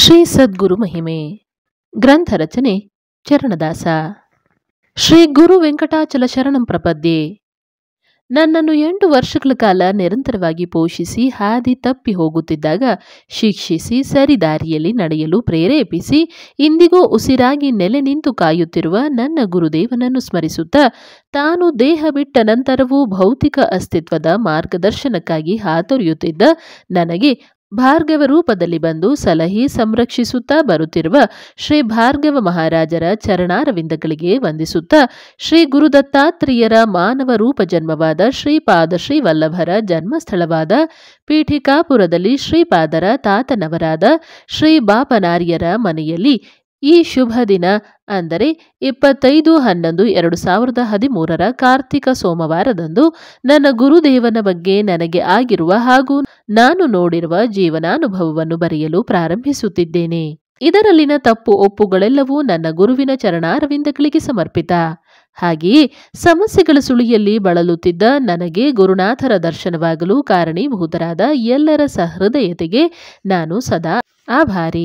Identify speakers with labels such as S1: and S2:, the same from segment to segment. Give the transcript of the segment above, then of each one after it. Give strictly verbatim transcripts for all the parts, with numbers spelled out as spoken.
S1: ಶ್ರೀ ಸದ್ಗುರು ಮಹಿಮೆ ಗ್ರಂಥ ರಚನೆ ಚರಣದಾಸ. ಶ್ರೀ ಗುರು ವೆಂಕಟಾಚಲ ಶರಣಂ ಪ್ರಪದ್ಯೆ. ನನ್ನನ್ನು ಎಂಟು ವರ್ಷಗಳ ಕಾಲ ನಿರಂತರವಾಗಿ ಪೋಷಿಸಿ ಹಾದಿ ತಪ್ಪಿ ಹೋಗುತ್ತಿದ್ದಾಗ ಶಿಕ್ಷಿಸಿ ಸರಿದಾರಿಯಲ್ಲಿ ನಡೆಯಲು ಪ್ರೇರೇಪಿಸಿ ಇಂದಿಗೂ ಉಸಿರಾಗಿ ನೆಲೆ ನಿಂತು ಕಾಯುತ್ತಿರುವ ನನ್ನ ಗುರುದೇವನನ್ನು ಸ್ಮರಿಸುತ್ತಾ ತಾನು ದೇಹ ಬಿಟ್ಟ ನಂತರವೂ ಭೌತಿಕ ಅಸ್ತಿತ್ವದ ಮಾರ್ಗದರ್ಶನಕ್ಕಾಗಿ ಹಾತೊರೆಯುತ್ತಿದ್ದ ನನಗೆ ಭಾರ್ಗವ ರೂಪದಲ್ಲಿ ಬಂದು ಸಲಹಿ ಸಂರಕ್ಷಿಸುತ್ತಾ ಬರುತ್ತಿರುವ ಶ್ರೀ ಭಾರ್ಗವ ಮಹಾರಾಜರ ಚರಣಾರವಿಂದಗಳಿಗೆ ವಂದಿಸುತ್ತಾ ಶ್ರೀ ಗುರುದತ್ತಾತ್ರೇಯರ ಮಾನವ ರೂಪ ಜನ್ಮವಾದ ಶ್ರೀಪಾದ ಶ್ರೀ ವಲ್ಲಭರ ಜನ್ಮಸ್ಥಳವಾದ ಪೀಠಿಕಾಪುರದಲ್ಲಿ ಶ್ರೀಪಾದರ ತಾತನವರಾದ ಶ್ರೀ ಬಾಪನಾರ್ಯರ ಮನೆಯಲ್ಲಿ ಈ ಶುಭ ದಿನ ಅಂದರೆ ಇಪ್ಪತ್ತೈದು ಹನ್ನೊಂದು ಎರಡು ಸಾವಿರದ ಹದಿಮೂರರ ಕಾರ್ತಿಕ ಸೋಮವಾರದಂದು ನನ್ನ ಗುರುದೇವನ ಬಗ್ಗೆ ನನಗೆ ಆಗಿರುವ ಹಾಗೂ ನಾನು ನೋಡಿರುವ ಜೀವನಾನುಭವವನ್ನು ಬರೆಯಲು ಪ್ರಾರಂಭಿಸುತ್ತಿದ್ದೇನೆ. ಇದರಲ್ಲಿನ ತಪ್ಪು ಒಪ್ಪುಗಳೆಲ್ಲವೂ ನನ್ನ ಗುರುವಿನ ಚರಣಾರವಿಂದಗಳಿಗೆ ಸಮರ್ಪಿತ. ಹಾಗೆಯೇ ಸಮಸ್ಯೆಗಳ ಸುಳಿಯಲ್ಲಿ ಬಳಲುತ್ತಿದ್ದ ನನಗೆ ಗುರುನಾಥರ ದರ್ಶನವಾಗಲು ಕಾರಣೀಭೂತರಾದ ಎಲ್ಲರ ಸಹೃದಯತೆಗೆ ನಾನು ಸದಾ ಆಭಾರಿ.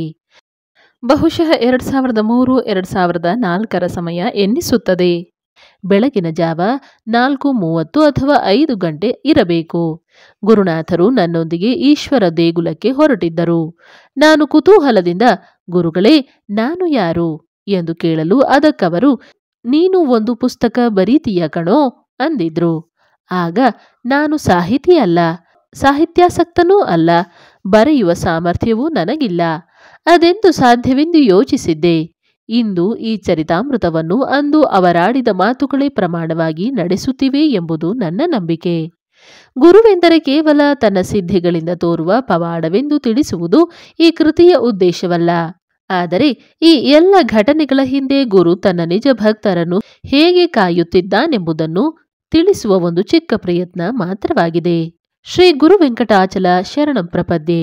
S1: ಬಹುಶಃ ಎರಡ್ ಸಾವಿರದ ಮೂರು ಎರಡ್ ಸಾವಿರದ ನಾಲ್ಕರ ಸಮಯ ಎನ್ನಿಸುತ್ತದೆ. ಬೆಳಗಿನ ಜಾವ ನಾಲ್ಕು ಮೂವತ್ತು ಅಥವಾ ಐದು ಗಂಟೆ ಇರಬೇಕು. ಗುರುನಾಥರು ನನ್ನೊಂದಿಗೆ ಈಶ್ವರ ದೇಗುಲಕ್ಕೆ ಹೊರಟಿದ್ದರು. ನಾನು ಕುತೂಹಲದಿಂದ ಗುರುಗಳೇ ನಾನು ಯಾರು ಎಂದು ಕೇಳಲು ಅದಕ್ಕವರು ನೀನು ಒಂದು ಪುಸ್ತಕ ಬರೀತೀಯ ಕಣೋ ಅಂದಿದ್ರು. ಆಗ ನಾನು ಸಾಹಿತಿ ಅಲ್ಲ, ಸಾಹಿತ್ಯಾಸಕ್ತನೂ ಅಲ್ಲ, ಬರೆಯುವ ಸಾಮರ್ಥ್ಯವೂ ನನಗಿಲ್ಲ. ಅದೆಂದು ಸಾಧ್ಯವೆಂದು ಯೋಚಿಸಿದ್ದೆ. ಇಂದು ಈ ಚರಿತಾಮೃತವನ್ನು ಅಂದು ಅವರಾಡಿದ ಮಾತುಗಳೇ ಪ್ರಮಾಣವಾಗಿ ನಡೆಸುತ್ತಿವೆ ಎಂಬುದು ನನ್ನ ನಂಬಿಕೆ. ಗುರುವೆಂದರೆ ಕೇವಲ ತನ್ನ ಸಿದ್ಧಿಗಳಿಂದ ತೋರುವ ಪವಾಡವೆಂದು ತಿಳಿಸುವುದು ಈ ಕೃತಿಯ ಉದ್ದೇಶವಲ್ಲ. ಆದರೆ ಈ ಎಲ್ಲ ಘಟನೆಗಳ ಹಿಂದೆ ಗುರು ತನ್ನ ನಿಜ ಭಕ್ತರನ್ನು ಹೇಗೆ ಕಾಯುತ್ತಿದ್ದಾನೆಂಬುದನ್ನು ತಿಳಿಸುವ ಒಂದು ಚಿಕ್ಕ ಪ್ರಯತ್ನ ಮಾತ್ರವಾಗಿದೆ. ಶ್ರೀ ಗುರು ವೆಂಕಟಾಚಲ ಶರಣಂ ಪ್ರಪದ್ಯೆ.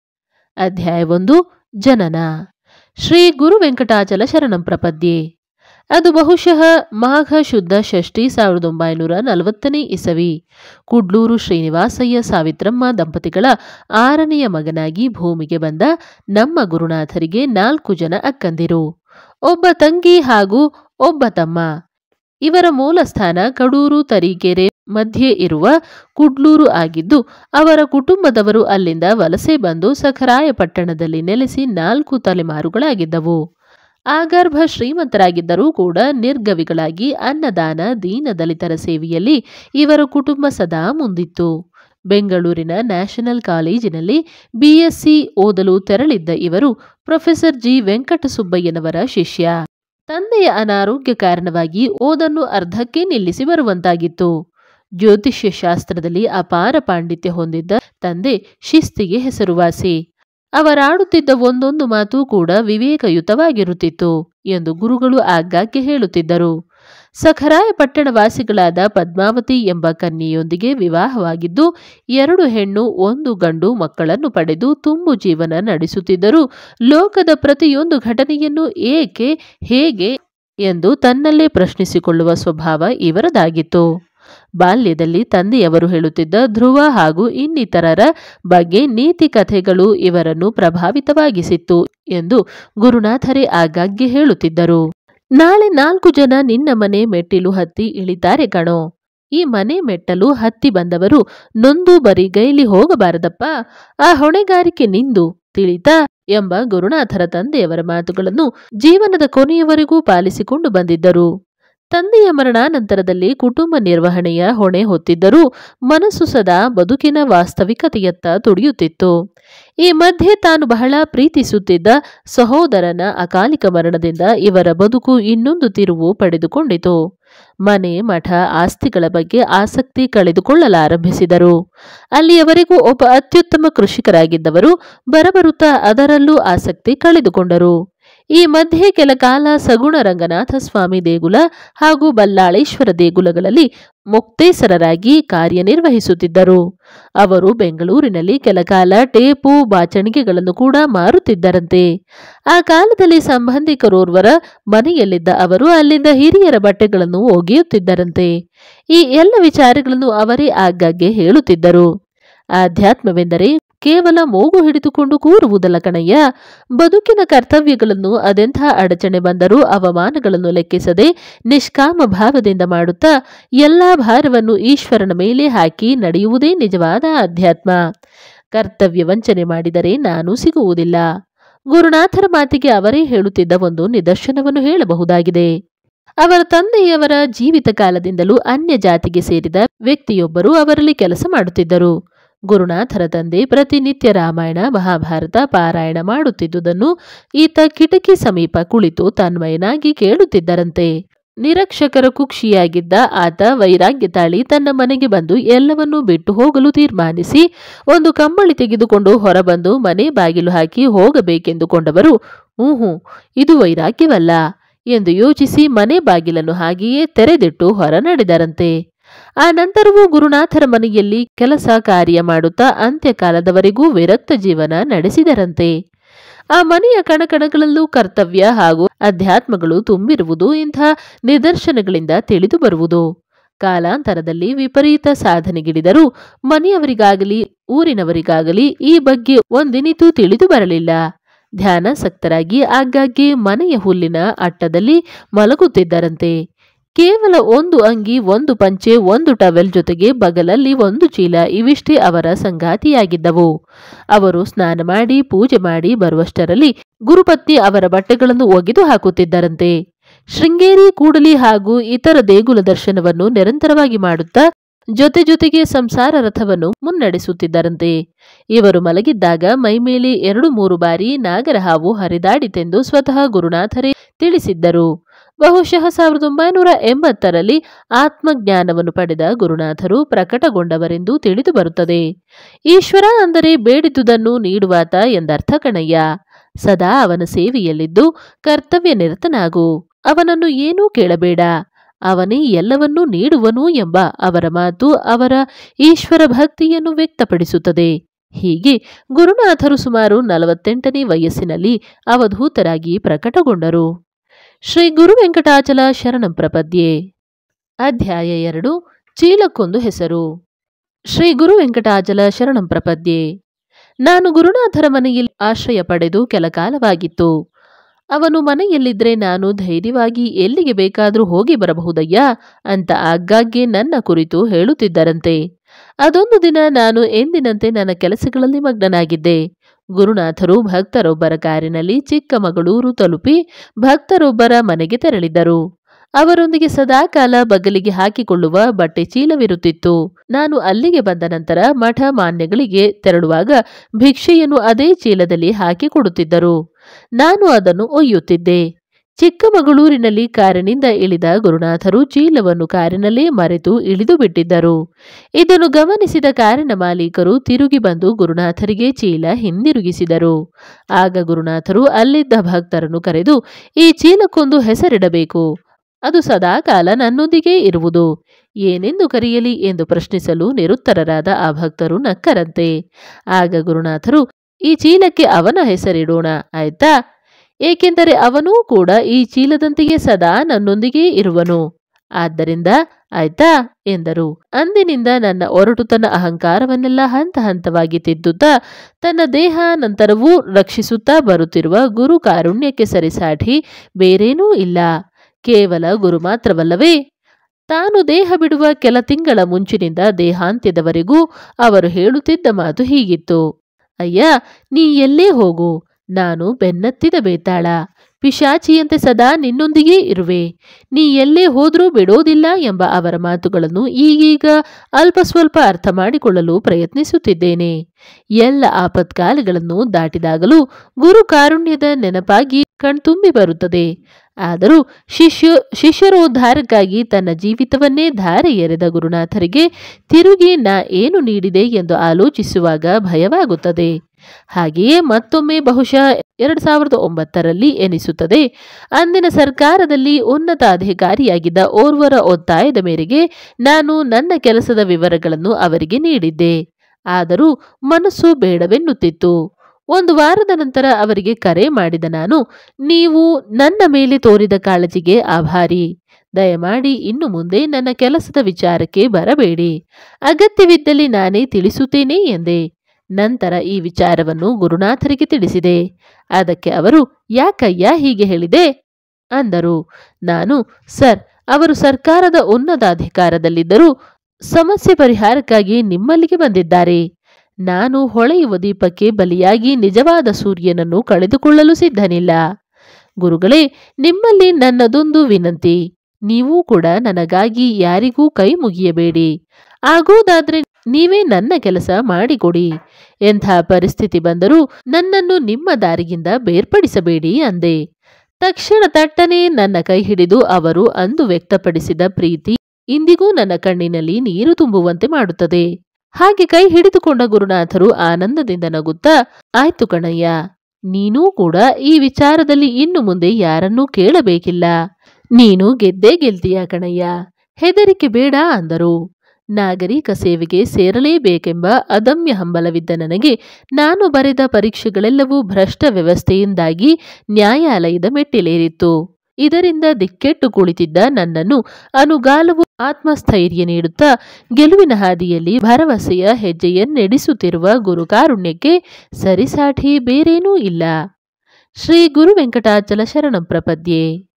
S1: ಅಧ್ಯಾಯ ಒಂದು. ಜನನ. ಶ್ರೀ ಗುರು ವೆಂಕಟಾಚಲ ಶರಣಂ ಪ್ರಪದ್ಯೆ. ಅದು ಬಹುಶಃ ಮಾಘ ಶುದ್ಧ ಷಷ್ಠಿ ಸಾವಿರದ ಒಂಬೈನೂರ ನಲವತ್ತನೇ ಇಸವಿ. ಕುಡ್ಲೂರು ಶ್ರೀನಿವಾಸಯ್ಯ ಸಾವಿತ್ರಮ್ಮ ದಂಪತಿಗಳ ಆರನೆಯ ಮಗನಾಗಿ ಭೂಮಿಗೆ ಬಂದ ನಮ್ಮ ಗುರುನಾಥರಿಗೆ ನಾಲ್ಕು ಜನ ಅಕ್ಕಂದಿರು, ಒಬ್ಬ ತಂಗಿ ಹಾಗೂ ಒಬ್ಬ ತಮ್ಮ. ಇವರ ಮೂಲ ಸ್ಥಾನ ಕಡೂರು ತರೀಕೆರೆ ಮಧ್ಯೆ ಇರುವ ಕುಡ್ಲೂರು ಆಗಿದ್ದು ಅವರ ಕುಟುಂಬದವರು ಅಲ್ಲಿಂದ ವಲಸೆ ಬಂದು ಸಖರಾಯಪಟ್ಟಣದಲ್ಲಿ ನೆಲೆಸಿ ನಾಲ್ಕು ತಲೆಮಾರುಗಳಾಗಿದ್ದವು. ಆಗರ್ಭ ಶ್ರೀಮಂತರಾಗಿದ್ದರೂ ಕೂಡ ನಿರ್ಗವಿಗಳಾಗಿ ಅನ್ನದಾನ ದೀನ ದಲಿತರ ಸೇವೆಯಲ್ಲಿ ಇವರ ಕುಟುಂಬ ಸದಾ ಮುಂದಿತ್ತು. ಬೆಂಗಳೂರಿನ ನ್ಯಾಷನಲ್ ಕಾಲೇಜಿನಲ್ಲಿ ಬಿಎಸ್ಸಿ ಓದಲು ತೆರಳಿದ್ದ ಇವರು ಪ್ರೊಫೆಸರ್ ಜಿ ವೆಂಕಟಸುಬ್ಬಯ್ಯನವರ ಶಿಷ್ಯ. ತಂದೆಯ ಅನಾರೋಗ್ಯ ಕಾರಣವಾಗಿ ಓದನ್ನು ಅರ್ಧಕ್ಕೆ ನಿಲ್ಲಿಸಿ ಬರುವಂತಾಗಿತ್ತು. ಜ್ಯೋತಿಷ್ಯ ಶಾಸ್ತ್ರದಲ್ಲಿ ಅಪಾರ ಪಾಂಡಿತ್ಯ ಹೊಂದಿದ್ದ ತಂದೆ ಶಿಸ್ತಿಗೆ ಹೆಸರುವಾಸಿ. ಅವರಾಡುತ್ತಿದ್ದ ಒಂದೊಂದು ಮಾತು ಕೂಡ ವಿವೇಕಯುತವಾಗಿರುತ್ತಿತ್ತು ಎಂದು ಗುರುಗಳು ಆಗಾಗ್ಗೆ ಹೇಳುತ್ತಿದ್ದರು. ಸಖರಾಯಪಟ್ಟಣ ವಾಸಿಗಳಾದ ಪದ್ಮಾವತಿ ಎಂಬ ಕನ್ಯೆಯೊಂದಿಗೆ ವಿವಾಹವಾಗಿದ್ದು ಎರಡು ಹೆಣ್ಣು ಒಂದು ಗಂಡು ಮಕ್ಕಳನ್ನು ಪಡೆದು ತುಂಬು ಜೀವನ ನಡೆಸುತ್ತಿದ್ದರೂ ಲೋಕದ ಪ್ರತಿಯೊಂದು ಘಟನೆಯನ್ನು ಏಕೆ ಹೇಗೆ ಎಂದು ತನ್ನಲ್ಲೇ ಪ್ರಶ್ನಿಸಿಕೊಳ್ಳುವ ಸ್ವಭಾವ ಇವರದಾಗಿತ್ತು. ಬಾಲ್ಯದಲ್ಲಿ ತಂದೆಯವರು ಹೇಳುತ್ತಿದ್ದ ಧ್ರುವ ಹಾಗೂ ಇನ್ನಿತರರ ಬಗ್ಗೆ ನೀತಿ ಕಥೆಗಳು ಇವರನ್ನು ಪ್ರಭಾವಿತವಾಗಿಸಿತ್ತು ಎಂದು ಗುರುನಾಥರೇ ಆಗಾಗ್ಗೆ ಹೇಳುತ್ತಿದ್ದರು. ನಾಳೆ ನಾಲ್ಕು ಜನ ನಿನ್ನ ಮನೆ ಮೆಟ್ಟಿಲು ಹತ್ತಿ ಇಳಿತಾರೆ ಕಣೋ. ಈ ಮನೆ ಮೆಟ್ಟಲು ಹತ್ತಿ ಬಂದವರು ನೊಂದು ಬರಿಗೈಲಿ ಹೋಗಬಾರದಪ್ಪ, ಆ ಹೊಣೆಗಾರಿಕೆ ನಿಂದು ತಿಳಿತಾ ಎಂಬ ಗುರುನಾಥರ ತಂದೆಯವರ ಮಾತುಗಳನ್ನು ಜೀವನದ ಕೊನೆಯವರೆಗೂ ಪಾಲಿಸಿಕೊಂಡು ಬಂದಿದ್ದರು. ತಂದೆಯ ಮರಣಾನಂತರದಲ್ಲಿ ಕುಟುಂಬ ನಿರ್ವಹಣೆಯ ಹೊಣೆ ಹೊತ್ತಿದ್ದರೂ ಮನಸ್ಸು ಸದಾ ಬದುಕಿನ ವಾಸ್ತವಿಕತೆಯತ್ತ ತುಡಿಯುತ್ತಿತ್ತು. ಈ ಮಧ್ಯೆ ತಾನು ಬಹಳ ಪ್ರೀತಿಸುತ್ತಿದ್ದ ಸಹೋದರನ ಅಕಾಲಿಕ ಮರಣದಿಂದ ಇವರ ಬದುಕು ಇನ್ನೊಂದು ತಿರುವು ಪಡೆದುಕೊಂಡಿತು. ಮನೆ ಮಠ ಆಸ್ತಿಗಳ ಬಗ್ಗೆ ಆಸಕ್ತಿ ಕಳೆದುಕೊಳ್ಳಲಾರಂಭಿಸಿದರು. ಅಲ್ಲಿಯವರೆಗೂ ಒಬ್ಬ ಅತ್ಯುತ್ತಮ ಕೃಷಿಕರಾಗಿದ್ದವರು ಬರಬರುತ್ತಾ ಅದರಲ್ಲೂ ಆಸಕ್ತಿ ಕಳೆದುಕೊಂಡರು. ಈ ಮಧ್ಯೆ ಕೆಲ ಕಾಲ ಸಗುಣ ರಂಗನಾಥ ಸ್ವಾಮಿ ದೇಗುಲ ಹಾಗೂ ಬಲ್ಲಾಳೇಶ್ವರ ದೇಗುಲಗಳಲ್ಲಿ ಮೊಕ್ತೇಸರರಾಗಿ ಕಾರ್ಯನಿರ್ವಹಿಸುತ್ತಿದ್ದರು. ಅವರು ಬೆಂಗಳೂರಿನಲ್ಲಿ ಕೆಲಕಾಲ ಟೇಪು ಬಾಚಣಿಗೆಗಳನ್ನು ಕೂಡ ಮಾರುತ್ತಿದ್ದರಂತೆ. ಆ ಕಾಲದಲ್ಲಿ ಸಂಬಂಧಿಕರೋರ್ವರ ಮನೆಯಲ್ಲಿದ್ದ ಅವರು ಅಲ್ಲಿಂದ ಹಿರಿಯರ ಬಟ್ಟೆಗಳನ್ನು ಒಗೆಯುತ್ತಿದ್ದರಂತೆ. ಈ ಎಲ್ಲ ವಿಚಾರಗಳನ್ನು ಅವರೇ ಆಗಾಗ್ಗೆ ಹೇಳುತ್ತಿದ್ದರು. ಆಧ್ಯಾತ್ಮವೆಂದರೆ ಕೇವಲ ಮೂಗು ಹಿಡಿದುಕೊಂಡು ಕೂರುವುದಲ್ಲ ಕಣಯ್ಯ. ಬದುಕಿನ ಕರ್ತವ್ಯಗಳನ್ನು ಅದೆಂಥ ಅಡಚಣೆ ಬಂದರೂ ಅವಮಾನಗಳನ್ನು ಲೆಕ್ಕಿಸದೆ ನಿಷ್ಕಾಮ ಭಾವದಿಂದ ಮಾಡುತ್ತಾ ಎಲ್ಲ ಭಾರವನ್ನು ಈಶ್ವರನ ಮೇಲೆ ಹಾಕಿ ನಡೆಯುವುದೇ ನಿಜವಾದ ಅಧ್ಯಾತ್ಮ. ಕರ್ತವ್ಯ ವಂಚನೆ ಮಾಡಿದರೆ ನಾನು ಸಿಗುವುದಿಲ್ಲ. ಗುರುನಾಥರ ಮಾತಿಗೆ ಅವರೇ ಹೇಳುತ್ತಿದ್ದ ಒಂದು ನಿದರ್ಶನವನ್ನು ಹೇಳಬಹುದಾಗಿದೆ. ಅವರ ತಂದೆಯವರ ಜೀವಿತ ಕಾಲದಿಂದಲೂ ಅನ್ಯ ಜಾತಿಗೆ ಸೇರಿದ ವ್ಯಕ್ತಿಯೊಬ್ಬರು ಅವರಲ್ಲಿ ಕೆಲಸ ಮಾಡುತ್ತಿದ್ದರು. ಗುರುನಾಥರ ತಂದೆ ಪ್ರತಿನಿತ್ಯ ರಾಮಾಯಣ ಮಹಾಭಾರತ ಪಾರಾಯಣ ಮಾಡುತ್ತಿದ್ದುದನ್ನು ಈತ ಕಿಟಕಿ ಸಮೀಪ ಕುಳಿತು ತನ್ಮಯನಾಗಿ ಕೇಳುತ್ತಿದ್ದರಂತೆ. ನಿರಕ್ಷಕರ ಕುಕ್ಷಿಯಾಗಿದ್ದ ಆತ ವೈರಾಗ್ಯ ತಾಳಿ ತನ್ನ ಮನೆಗೆ ಬಂದು ಎಲ್ಲವನ್ನೂ ಬಿಟ್ಟು ಹೋಗಲು ತೀರ್ಮಾನಿಸಿ ಒಂದು ಕಂಬಳಿ ತೆಗೆದುಕೊಂಡು ಹೊರಬಂದು ಮನೆ ಬಾಗಿಲು ಹಾಕಿ ಹೋಗಬೇಕೆಂದುಕೊಂಡವರು ಹ್ಞೂ ಇದು ವೈರಾಗ್ಯವಲ್ಲ ಎಂದು ಯೋಚಿಸಿ ಮನೆ ಬಾಗಿಲನ್ನು ಹಾಗೆಯೇ ತೆರೆದಿಟ್ಟು ಹೊರ ನಡೆದರಂತೆ. ಆ ನಂತರವೂ ಗುರುನಾಥರ ಮನೆಯಲ್ಲಿ ಕೆಲಸ ಕಾರ್ಯ ಮಾಡುತ್ತಾ ಅಂತ್ಯಕಾಲದವರೆಗೂ ವಿರಕ್ತ ಜೀವನ ನಡೆಸಿದರಂತೆ. ಆ ಮನೆಯ ಕಣಕಣಗಳಲ್ಲೂ ಕರ್ತವ್ಯ ಹಾಗೂ ಅಧ್ಯಾತ್ಮಗಳು ತುಂಬಿರುವುದು ಇಂಥ ನಿದರ್ಶನಗಳಿಂದ ತಿಳಿದು ಬರುವುದು. ಕಾಲಾಂತರದಲ್ಲಿ ವಿಪರೀತ ಸಾಧನೆಗಿಡಿದರೂ ಮನೆಯವರಿಗಾಗಲಿ ಊರಿನವರಿಗಾಗಲಿ ಈ ಬಗ್ಗೆ ಒಂದಿನಿತೂ ತಿಳಿದು ಬರಲಿಲ್ಲ. ಧ್ಯಾನಾಸಕ್ತರಾಗಿ ಆಗಾಗ್ಗೆ ಮನೆಯ ಹುಲ್ಲಿನ ಅಟ್ಟದಲ್ಲಿ ಮಲಗುತ್ತಿದ್ದರಂತೆ. ಕೇವಲ ಒಂದು ಅಂಗಿ, ಒಂದು ಪಂಚೆ, ಒಂದು ಟವೆಲ್ ಜೊತೆಗೆ ಬಗಲಲ್ಲಿ ಒಂದು ಚೀಲ ಇವಿಷ್ಟೇ ಅವರ ಸಂಗಾತಿಯಾಗಿದ್ದವು. ಅವರು ಸ್ನಾನ ಮಾಡಿ ಪೂಜೆ ಮಾಡಿ ಬರುವಷ್ಟರಲ್ಲಿ ಗುರುಪತ್ನಿ ಅವರ ಬಟ್ಟೆಗಳನ್ನು ಒಗೆದು ಹಾಕುತ್ತಿದ್ದರಂತೆ. ಶೃಂಗೇರಿ, ಕೂಡಲಿ ಹಾಗೂ ಇತರ ದೇಗುಲ ದರ್ಶನವನ್ನು ನಿರಂತರವಾಗಿ ಮಾಡುತ್ತಾ ಜೊತೆ ಜೊತೆಗೆ ಸಂಸಾರ ರಥವನ್ನು ಮುನ್ನಡೆಸುತ್ತಿದ್ದರಂತೆ. ಇವರು ಮಲಗಿದ್ದಾಗ ಮೈಮೇಲೆ ಎರಡು ಮೂರು ಬಾರಿ ನಾಗರಹಾವು ಹರಿದಾಡಿತೆಂದು ಸ್ವತಃ ಗುರುನಾಥರೇ ತಿಳಿಸಿದ್ದರು. ಬಹುಶಃ ಸಾವಿರದ ಒಂಬೈನೂರ ಎಂಬತ್ತರಲ್ಲಿ ಆತ್ಮಜ್ಞಾನವನ್ನು ಪಡೆದ ಗುರುನಾಥರು ಪ್ರಕಟಗೊಂಡವರೆಂದು ತಿಳಿದು ಬರುತ್ತದೆ. ಈಶ್ವರ ಅಂದರೆ ಬೇಡಿದುದನ್ನು ನೀಡುವಾತ ಎಂದರ್ಥ ಕಣಯ್ಯ. ಸದಾ ಅವನ ಸೇವೆಯಲ್ಲಿದ್ದು ಕರ್ತವ್ಯ ನಿರತನಾಗು. ಅವನನ್ನು ಏನೂ ಕೇಳಬೇಡ, ಅವನೇ ಎಲ್ಲವನ್ನೂ ನೀಡುವನು ಎಂಬ ಅವರ ಮಾತು ಅವರ ಈಶ್ವರ ಭಕ್ತಿಯನ್ನು ವ್ಯಕ್ತಪಡಿಸುತ್ತದೆ. ಹೀಗೆ ಗುರುನಾಥರು ಸುಮಾರು ನಲವತ್ತೆಂಟನೇ ವಯಸ್ಸಿನಲ್ಲಿ ಅವಧೂತರಾಗಿ ಪ್ರಕಟಗೊಂಡರು. ಶ್ರೀ ಗುರು ವೆಂಕಟಾಚಲ ಶರಣಂ ಪ್ರಪದ್ಯೆ. ಅಧ್ಯಾಯ ಎರಡು. ಚೀಲಕ್ಕೊಂದು ಹೆಸರು. ಶ್ರೀ ಗುರು ವೆಂಕಟಾಚಲ ಶರಣಂ ಪ್ರಪದ್ಯೆ. ನಾನು ಗುರುನಾಥರ ಮನೆಯಲ್ಲಿ ಆಶ್ರಯ ಪಡೆದು ಕೆಲ ಕಾಲವಾಗಿತ್ತು. ಅವನು ಮನೆಯಲ್ಲಿದ್ದರೆ ನಾನು ಧೈರ್ಯವಾಗಿ ಎಲ್ಲಿಗೆ ಬೇಕಾದರೂ ಹೋಗಿ ಬರಬಹುದಯ್ಯ ಅಂತ ಆಗಾಗ್ಗೆ ನನ್ನ ಕುರಿತು ಹೇಳುತ್ತಿದ್ದರಂತೆ. ಅದೊಂದು ದಿನ ನಾನು ಎಂದಿನಂತೆ ನನ್ನ ಕೆಲಸಗಳಲ್ಲಿ ಮಗ್ನನಾಗಿದ್ದೆ. ಗುರುನಾಥರು ಭಕ್ತರೊಬ್ಬರ ಕಾರಿನಲ್ಲಿ ಚಿಕ್ಕಮಗಳೂರು ತಲುಪಿ ಭಕ್ತರೊಬ್ಬರ ಮನೆಗೆ ತೆರಳಿದ್ದರು. ಅವರೊಂದಿಗೆ ಸದಾಕಾಲ ಬಗಲಿಗೆ ಹಾಕಿಕೊಳ್ಳುವ ಬಟ್ಟೆ ಚೀಲವಿರುತ್ತಿತ್ತು. ನಾನು ಅಲ್ಲಿಗೆ ಬಂದ ನಂತರ ಮಠ ಮಾನ್ಯಗಳಿಗೆ ತೆರಳುವಾಗ ಭಿಕ್ಷೆಯನ್ನು ಅದೇ ಚೀಲದಲ್ಲಿ ಹಾಕಿಕೊಡುತ್ತಿದ್ದರು. ನಾನು ಅದನ್ನು ಒಯ್ಯುತ್ತಿದ್ದೆ. ಚಿಕ್ಕಮಗಳೂರಿನಲ್ಲಿ ಕಾರಿನಿಂದ ಇಳಿದ ಗುರುನಾಥರು ಚೀಲವನ್ನು ಕಾರಿನಲ್ಲೇ ಮರೆತು ಇಳಿದು ಬಿಟ್ಟಿದ್ದರು. ಇದನ್ನು ಗಮನಿಸಿದ ಕಾರಿನ ಮಾಲೀಕರು ತಿರುಗಿ ಬಂದು ಗುರುನಾಥರಿಗೆ ಚೀಲ ಹಿಂದಿರುಗಿಸಿದರು. ಆಗ ಗುರುನಾಥರು ಅಲ್ಲಿದ್ದ ಭಕ್ತರನ್ನು ಕರೆದು, ಈ ಚೀಲಕ್ಕೊಂದು ಹೆಸರಿಡಬೇಕು, ಅದು ಸದಾಕಾಲ ನನ್ನೊಂದಿಗೆ ಇರುವುದು, ಏನೆಂದು ಕರೆಯಲಿ ಎಂದು ಪ್ರಶ್ನಿಸಲು ನಿರುತ್ತರರಾದ ಆ ಭಕ್ತರು ನಕ್ಕರಂತೆ. ಆಗ ಗುರುನಾಥರು, ಈ ಚೀಲಕ್ಕೆ ಅವನ ಹೆಸರಿಡೋಣ ಆಯ್ತಾ, ಏಕೆಂದರೆ ಅವನೂ ಕೂಡ ಈ ಚೀಲದಂತೆಯೇ ಸದಾ ನನ್ನೊಂದಿಗೆ ಇರುವನು, ಆದ್ದರಿಂದ ಆಯ್ತಾ ಎಂದರು. ಅಂದಿನಿಂದ ನನ್ನ ಒರಟುತನ ಅಹಂಕಾರವನ್ನೆಲ್ಲ ಹಂತ ಹಂತವಾಗಿ ತಿದ್ದುತ್ತಾ ತನ್ನ ದೇಹ ನಂತರವೂ ರಕ್ಷಿಸುತ್ತಾ ಬರುತ್ತಿರುವ ಗುರು ಕಾರುಣ್ಯಕ್ಕೆ ಸರಿಸಾಟಿ ಬೇರೇನೂ ಇಲ್ಲ. ಕೇವಲ ಗುರು ಮಾತ್ರವಲ್ಲವೇ. ತಾನು ದೇಹ ಬಿಡುವ ಕೆಲ ತಿಂಗಳ ಮುಂಚಿನಿಂದ ದೇಹಾಂತ್ಯದವರೆಗೂ ಅವರು ಹೇಳುತ್ತಿದ್ದ ಮಾತು ಹೀಗಿತ್ತು. ಅಯ್ಯ, ನೀ ಎಲ್ಲೇ ಹೋಗು, ನಾನು ಬೆನ್ನತ್ತಿದ ಬೇತಾಳ, ಪಿಶಾಚಿಯಂತೆ ಸದಾ ನಿನ್ನೊಂದಿಗೇ ಇರುವೆ, ನೀ ಎಲ್ಲೇ ಹೋದರೂ ಬಿಡೋದಿಲ್ಲ ಎಂಬ ಅವರ ಮಾತುಗಳನ್ನು ಈಗೀಗ ಅಲ್ಪ ಸ್ವಲ್ಪ ಅರ್ಥ ಮಾಡಿಕೊಳ್ಳಲು ಪ್ರಯತ್ನಿಸುತ್ತಿದ್ದೇನೆ. ಎಲ್ಲ ಆಪತ್ಕಾಲಗಳನ್ನು ದಾಟಿದಾಗಲೂ ಗುರು ಕಾರುಣ್ಯದ ನೆನಪಾಗಿ ಕಣ್ತುಂಬಿ ಬರುತ್ತದೆ. ಆದರೂ ಶಿಷ್ಯ ಶಿಷ್ಯರೋದ್ಧಾರಕ್ಕಾಗಿ ತನ್ನ ಜೀವಿತವನ್ನೇ ಧಾರೆ ಎರೆದ ಗುರುನಾಥರಿಗೆ ತಿರುಗಿ ನಾ ಏನು ನೀಡಿದೆ ಎಂದು ಆಲೋಚಿಸುವಾಗ ಭಯವಾಗುತ್ತದೆ. ಹಾಗೆಯೇ ಮತ್ತೊಮ್ಮೆ ಬಹುಶಃ ಎರಡು ಸಾವಿರದ ಒಂಬತ್ತರಲ್ಲಿ ಎನಿಸುತ್ತದೆ. ಅಂದಿನ ಸರ್ಕಾರದಲ್ಲಿ ಉನ್ನತ ಅಧಿಕಾರಿಯಾಗಿದ್ದ ಓರ್ವರ ಒತ್ತಾಯದ ಮೇರೆಗೆ ನಾನು ನನ್ನ ಕೆಲಸದ ವಿವರಗಳನ್ನು ಅವರಿಗೆ ನೀಡಿದ್ದೆ. ಆದರೂ ಮನಸ್ಸು ಬೇಡವೆನ್ನುತ್ತಿತ್ತು. ಒಂದು ವಾರದ ನಂತರ ಅವರಿಗೆ ಕರೆ ಮಾಡಿದ ನಾನು, ನೀವು ನನ್ನ ಮೇಲೆ ತೋರಿದ ಕಾಳಜಿಗೆ ಆಭಾರಿ, ದಯಮಾಡಿ ಇನ್ನು ಮುಂದೆ ನನ್ನ ಕೆಲಸದ ವಿಚಾರಕ್ಕೆ ಬರಬೇಡಿ, ಅಗತ್ಯವಿದ್ದಲ್ಲಿ ನಾನೇ ತಿಳಿಸುತ್ತೇನೆ ಎಂದೆ. ನಂತರ ಈ ವಿಚಾರವನ್ನು ಗುರುನಾಥರಿಗೆ ತಿಳಿಸಿದೆ. ಅದಕ್ಕೆ ಅವರು, ಯಾಕಯ್ಯ ಹೀಗೆ ಹೇಳಿದೆ ಅಂದರು. ನಾನು, ಸರ್, ಅವರು ಸರ್ಕಾರದ ಉನ್ನತಾಧಿಕಾರದಲ್ಲಿದ್ದರೂ ಸಮಸ್ಯೆ ಪರಿಹಾರಕ್ಕಾಗಿ ನಿಮ್ಮಲ್ಲಿಗೆ ಬಂದಿದ್ದಾರೆ. ನಾನು ಹೊಳೆಯುವ ದೀಪಕ್ಕೆ ಬಲಿಯಾಗಿ ನಿಜವಾದ ಸೂರ್ಯನನ್ನು ಕಳೆದುಕೊಳ್ಳಲು ಸಿದ್ಧನಿಲ್ಲ. ಗುರುಗಳೇ, ನಿಮ್ಮಲ್ಲಿ ನನ್ನದೊಂದು ವಿನಂತಿ. ನೀವೂ ಕೂಡ ನನಗಾಗಿ ಯಾರಿಗೂ ಕೈ ಮುಗಿಯಬೇಡಿ. ಆಗೋದಾದ್ರೆ ನೀವೇ ನನ್ನ ಕೆಲಸ ಮಾಡಿಕೊಡಿ. ಎಂಥ ಪರಿಸ್ಥಿತಿ ಬಂದರೂ ನನ್ನನ್ನು ನಿಮ್ಮ ದಾರಿಯಿಂದ ಬೇರ್ಪಡಿಸಬೇಡಿ ಅಂದೆ. ತಕ್ಷಣ ತಟ್ಟನೆ ನನ್ನ ಕೈ ಹಿಡಿದು ಅವರು ಅಂದು ವ್ಯಕ್ತಪಡಿಸಿದ ಪ್ರೀತಿ ಇಂದಿಗೂ ನನ್ನ ಕಣ್ಣಿನಲ್ಲಿ ನೀರು ತುಂಬುವಂತೆ ಮಾಡುತ್ತದೆ. ಹಾಗೆ ಕೈ ಹಿಡಿದುಕೊಂಡ ಗುರುನಾಥರು ಆನಂದದಿಂದ ನಗುತ್ತಾ, ಆಯ್ತು ಕಣಯ್ಯ, ನೀನೂ ಕೂಡ ಈ ವಿಚಾರದಲ್ಲಿ ಇನ್ನು ಮುಂದೆ ಯಾರನ್ನೂ ಕೇಳಬೇಕಿಲ್ಲ. ನೀನು ಗೆದ್ದೇ ಗೆಲ್ತೀಯ ಕಣಯ್ಯ, ಹೆದರಿಕೆ ಬೇಡ ಅಂದರು. ನಾಗರಿಕ ಸೇವೆಗೆ ಸೇರಲೇಬೇಕೆಂಬ ಅದಮ್ಯ ಹಂಬಲವಿದ್ದ ನನಗೆ ನಾನು ಬರೆದ ಪರೀಕ್ಷೆಗಳೆಲ್ಲವೂ ಭ್ರಷ್ಟ ವ್ಯವಸ್ಥೆಯಿಂದಾಗಿ ನ್ಯಾಯಾಲಯದ ಮೆಟ್ಟಿಲೇರಿತ್ತು. ಇದರಿಂದ ದಿಕ್ಕೆಟ್ಟು ಕುಳಿತಿದ್ದ ನನ್ನನ್ನು ಅನುಗಾಲವು ಆತ್ಮಸ್ಥೈರ್ಯ ನೀಡುತ್ತಾ ಗೆಲುವಿನ ಹಾದಿಯಲ್ಲಿ ಭರವಸೆಯ ಹೆಜ್ಜೆಯನ್ನೆಡಿಸುತ್ತಿರುವ ಗುರುಕಾರುಣ್ಯಕ್ಕೆ ಸರಿಸಾಟಿ ಬೇರೇನೂ ಇಲ್ಲ. ಶ್ರೀ ಗುರು ವೆಂಕಟಾಚಲ ಶರಣಂ ಪ್ರಪದ್ಯೆ.